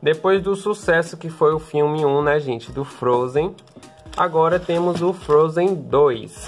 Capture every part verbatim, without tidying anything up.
Depois do sucesso que foi o filme um, né, gente, do Frozen, agora temos o Frozen dois.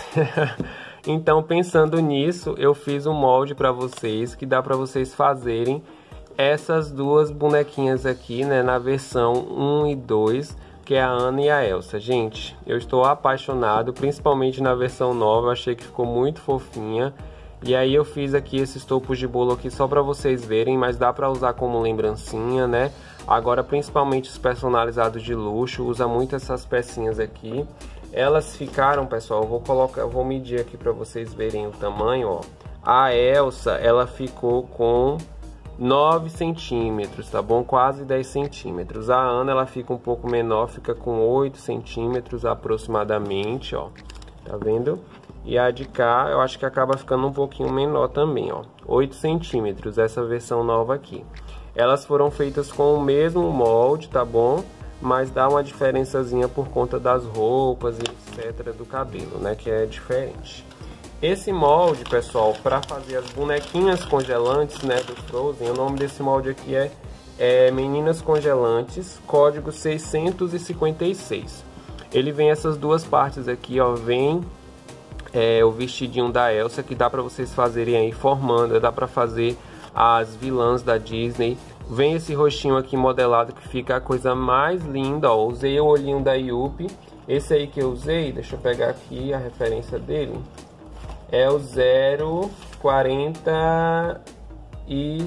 Então, pensando nisso, eu fiz um molde para vocês, que dá para vocês fazerem essas duas bonequinhas aqui, né, na versão um e dois, que é a Anna e a Elsa. Gente, eu estou apaixonado, principalmente na versão nova, eu achei que ficou muito fofinha. E aí eu fiz aqui esses topos de bolo aqui só para vocês verem, mas dá para usar como lembrancinha, né? Agora, principalmente os personalizados de luxo, usa muito essas pecinhas aqui. Elas ficaram, pessoal, eu vou colocar, eu vou medir aqui para vocês verem o tamanho, ó. A Elsa, ela ficou com nove centímetros, tá bom? Quase dez centímetros. A Anna, ela fica um pouco menor, fica com oito centímetros aproximadamente, ó. Tá vendo? E a de cá, eu acho que acaba ficando um pouquinho menor também, ó. oito centímetros, essa versão nova aqui. Elas foram feitas com o mesmo molde, tá bom? Mas dá uma diferençazinha por conta das roupas e etcétera do cabelo, né? Que é diferente. Esse molde, pessoal, para fazer as bonequinhas congelantes, né, do Frozen, o nome desse molde aqui é, é Meninas Congelantes, código seiscentos e cinquenta e seis. Ele vem essas duas partes aqui, ó, vem é, o vestidinho da Elsa, que dá para vocês fazerem aí formando, dá para fazer as vilãs da Disney. Vem esse rostinho aqui modelado que fica a coisa mais linda, ó. Usei o olhinho da Yupi. Esse aí que eu usei, deixa eu pegar aqui a referência dele. É o zero quarenta e...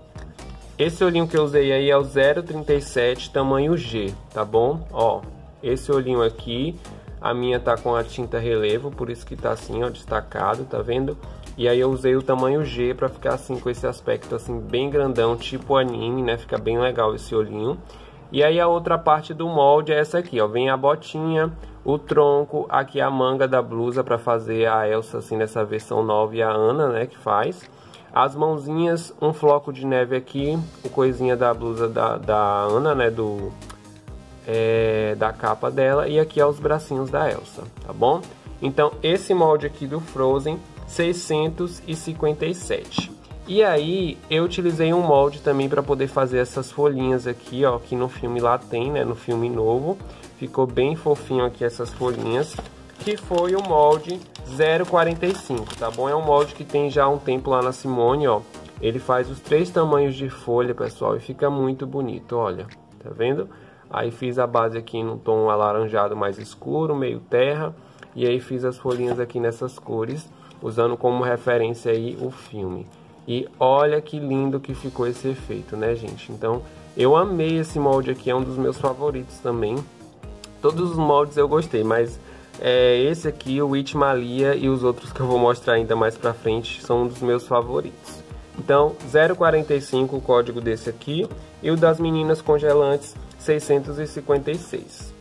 Esse olhinho que eu usei aí é o zero trinta e sete, tamanho G, tá bom? Ó, esse olhinho aqui, a minha tá com a tinta relevo, por isso que tá assim, ó, destacado, tá vendo? E aí eu usei o tamanho G pra ficar assim, com esse aspecto assim, bem grandão, tipo anime, né? Fica bem legal esse olhinho. E aí a outra parte do molde é essa aqui, ó. Vem a botinha, o tronco, aqui a manga da blusa para fazer a Elsa assim nessa versão nova e a Anna, né, que faz. As mãozinhas, um floco de neve aqui, o coisinha da blusa da, da Anna, né, do, é, da capa dela. E aqui é os bracinhos da Elsa, tá bom? Então esse molde aqui do Frozen, seiscentos e cinquenta e sete. E aí, eu utilizei um molde também para poder fazer essas folhinhas aqui, ó, que no filme lá tem, né, no filme novo. Ficou bem fofinho aqui essas folhinhas, que foi o molde zero quarenta e cinco, tá bom? É um molde que tem já um tempo lá na Simone, ó. Ele faz os três tamanhos de folha, pessoal, e fica muito bonito, olha, tá vendo? Aí fiz a base aqui num tom alaranjado mais escuro, meio terra, e aí fiz as folhinhas aqui nessas cores, usando como referência aí o filme. E olha que lindo que ficou esse efeito, né, gente? Então, eu amei esse molde aqui, é um dos meus favoritos também. Todos os moldes eu gostei, mas é, esse aqui, o It Malia e os outros que eu vou mostrar ainda mais pra frente, são um dos meus favoritos. Então, zero quarenta e cinco o código desse aqui, e o das Meninas Congelantes, seiscentos e cinquenta e seis.